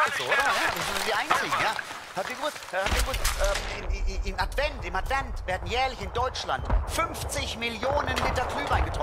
ist so, oder? Ja, das sind die einzigen, ja. Habt ihr gewusst, im Advent werden jährlich in Deutschland 50 Millionen Liter Glühwein getrunken.